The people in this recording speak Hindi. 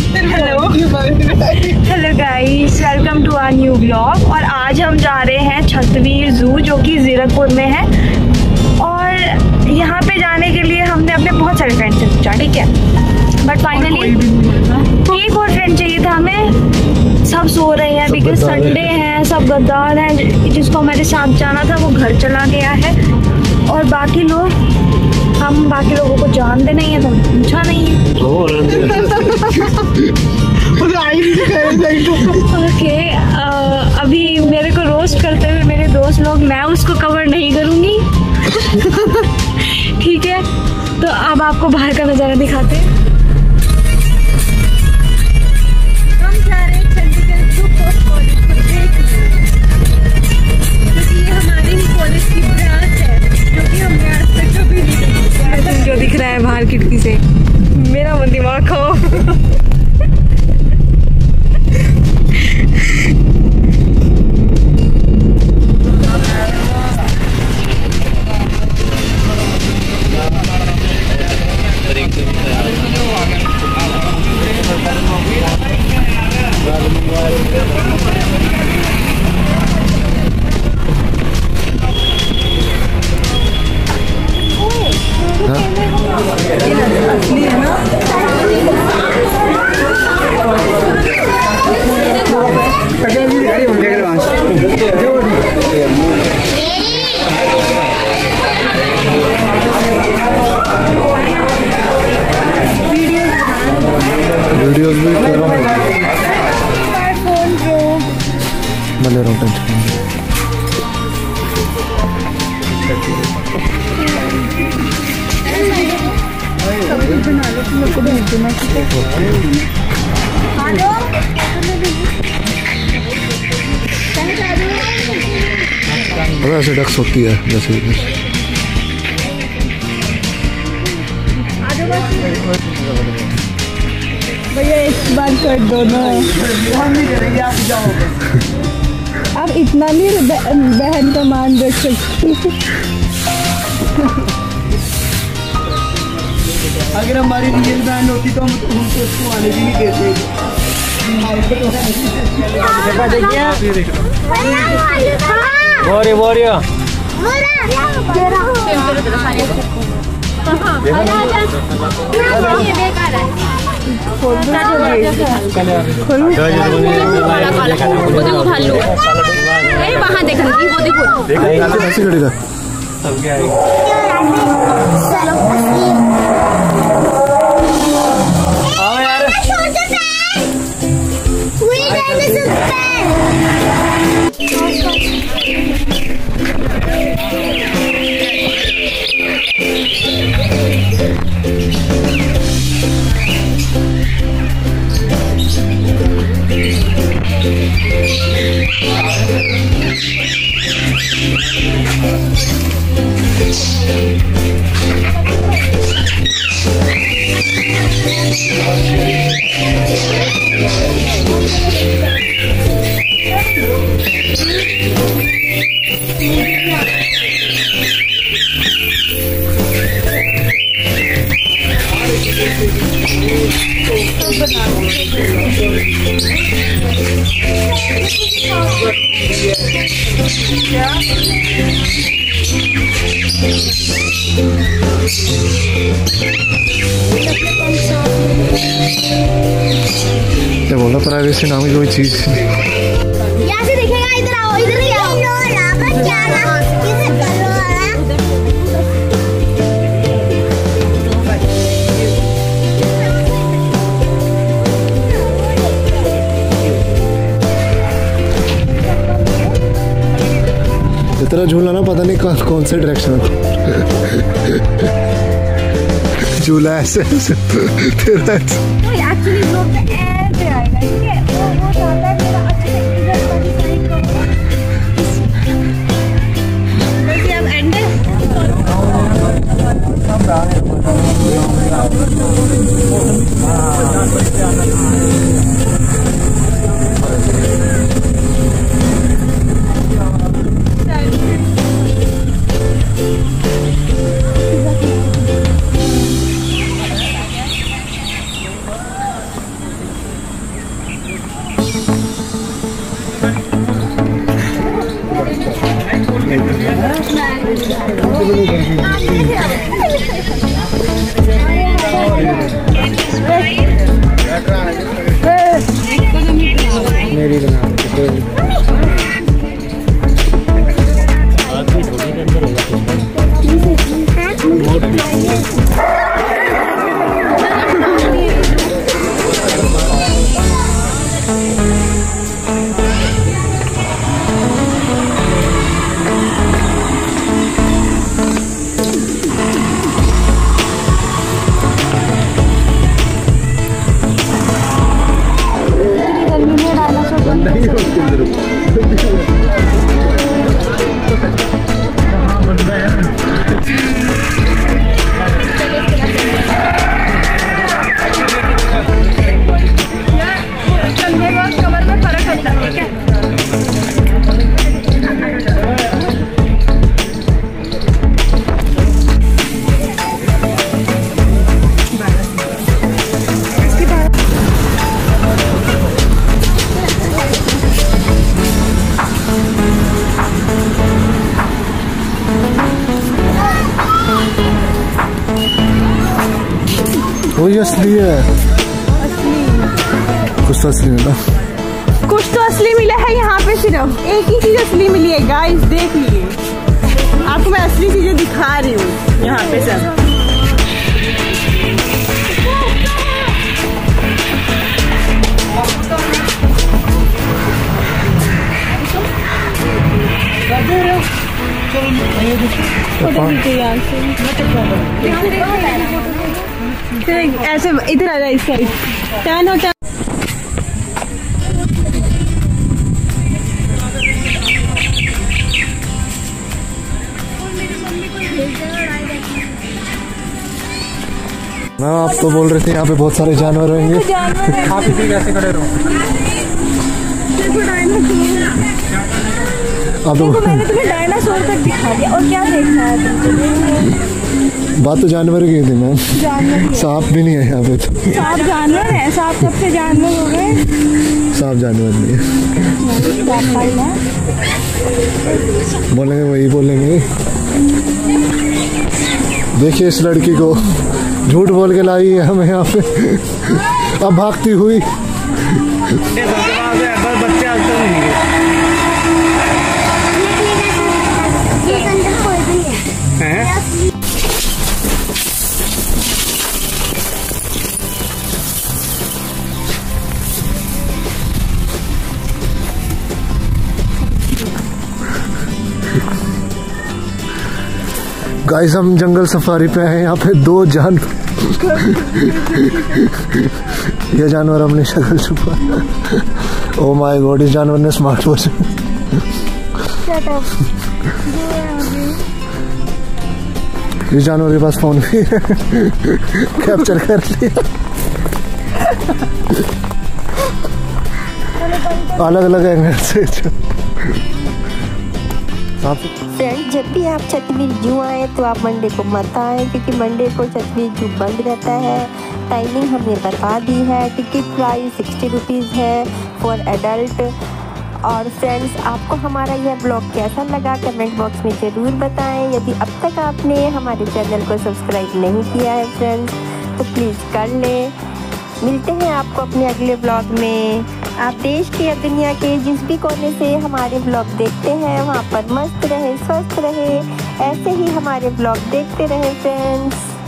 Hello guys, welcome to our new blog. और आज हम जा रहे हैं छतवीर जू जो कि जीरकपुर में है। और यहाँ पे जाने के लिए हमने अपने बहुत सारे फ्रेंड से पूछा, ठीक है, बट फाइनली एक और फ्रेंड चाहिए था हमें। सब सो रहे हैं बिकॉज संडे है, सब गद्दार हैं। जिसको हमारे साथ जाना था वो घर चला गया है और बाकी लोग, हम बाकी लोगों को जानते नहीं है तो पूछा नहीं है। ओके, अभी मेरे को रोस्ट करते हुए मेरे दोस्त लोग, मैं उसको कवर नहीं करूँगी। ठीक है, तो अब आपको बाहर का नज़ारा दिखाते हैं। हम जा रहे हैं चंडीगढ़ जू पोस्ट कॉलेज को देखने, क्योंकि ये हमारे ही कॉलेज की ब्रांच है जो कि हमने आज तक कभी नहीं देखी। जो दिख रहा है बाहर खिड़की से, मेरा मन दिमाग खाओ। असली है ना? वीडियोस भी कर रहा हूँ, मैं ले रहा हूँ टेंशन। बना लो, मेरे को भेज देना, ठीक है? अरे ऐसे डक्स होती है जैसे भैया एक बार कर दो ना, हम नहीं करेंगे, आप जाओ। आप इतना नहीं बहन का मान रख सकते। अगर हमारी रियल बहन होती तो हम तो उसको आने भी नहीं देते। वहाँ देख रही वो देखो क्या बोला, प्राइवेसी नाम की कोई चीज नहीं। यहाँ से दिखेगा, इधर आओ, इधर ही आओ। इतना झूला ना, पता नहीं कौन से डायरेक्शन में झूला ऐसे ऐसे तेरा एक्चुअली लोग ऐसे आएगा, ठीक है? वो चाहता है मेरा अच्छे से इधर वाली साइड को बस ये अब एंड है। मेरी बना वही असली है। कुछ तो असली मिला, कुछ तो असली मिला है यहाँ पे। सिर्फ एक ही चीज असली मिली है गाइस, देख लीजिए। आपको मैं असली चीजें दिखा रही हूँ यहाँ पे सब। ऐसे इधर आ जाए, इस साइड टर्न हो टर्न। ना आप तो बोल रहे थे यहाँ पे बहुत सारे जानवर रहेंगे। आप इसी कैसे खड़े रहो। अब तो मैंने तुम्हें डायनासोर तक दिखा दिया और क्या देखना है तुमको? बात तो जानवर की थी मैम, सांप भी नहीं है यहाँ पे। तो सांप जानवर है, सांप कब से जानवर हो गए? सांप जानवर नहीं है, बोलेंगे वही बोलेंगे। देखिए इस लड़की को झूठ बोल के लाई है हमें यहाँ पे, अब भागती हुई। बच्चे आज तक नहीं हैं। गाइस हम जंगल सफारी पे हैं। यहाँ पे 2 जानवर, ये जानवर अपनी शक्ल छुपा। ओ माय गॉड, इस जानवर ने स्मार्ट वॉच इस जानवर के पास फोन भी कैप्चर कर लिया। अलग अलग एंगल से। फ्रेंड, जब भी आप छतवीर जू आए तो आप मंडे को मत आए, क्योंकि मंडे को छतवीर जू बंद रहता है। टाइमिंग हमने बता दी है। टिकट प्राइस 60 रुपीज़ है फॉर एडल्ट। और फ्रेंड्स, आपको हमारा यह ब्लॉग कैसा लगा कमेंट बॉक्स में ज़रूर बताएं। यदि अब तक आपने हमारे चैनल को सब्सक्राइब नहीं किया है फ्रेंड्स, तो प्लीज़ कर लें। मिलते हैं आपको अपने अगले ब्लॉग में। आप देश के या दुनिया के जिस भी कोने से हमारे ब्लॉग देखते हैं, वहाँ पर मस्त रहे, स्वस्थ रहे, ऐसे ही हमारे ब्लॉग देखते रहे फ्रेंड्स।